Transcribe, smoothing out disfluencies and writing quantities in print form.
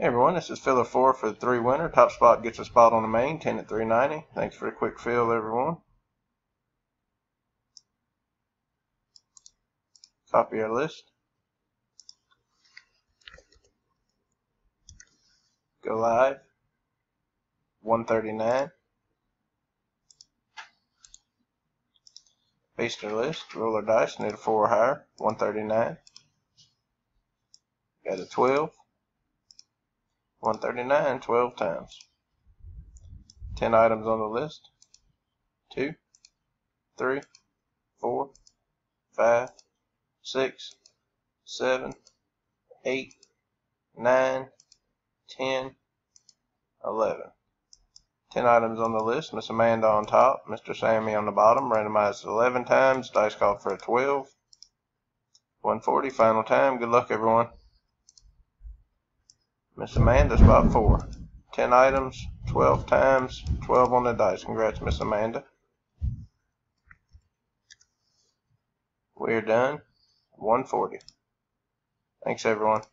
Hey everyone, this is filler 4 for the 3 winner. Top spot gets a spot on the main, 10 at 390. Thanks for a quick fill, everyone. Copy our list. Go live. 139. Paste our list. Roll our dice. Need a 4 or higher. 139. Got a 12. 139, 12 times. 10 items on the list. 2, 3, 4, 5, 6, 7, 8, 9, 10, 11. 10 items on the list. Miss Amanda on top, Mr. Sammy on the bottom. Randomized 11 times. Dice called for a 12. 140, final time. Good luck, everyone. Miss Amanda, spot 4. 10 items, 12 times, 12 on the dice. Congrats, Miss Amanda. We're done. 140. Thanks, everyone.